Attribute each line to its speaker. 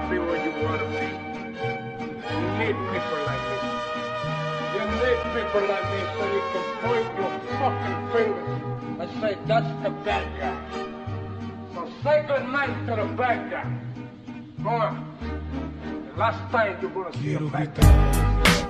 Speaker 1: be where you want to be. You need people like me. You need people like me so you can point your fucking fingers and say, that's the bad guy. So say good night to the bad guy. Go on. The last time you're going to see a bad guy.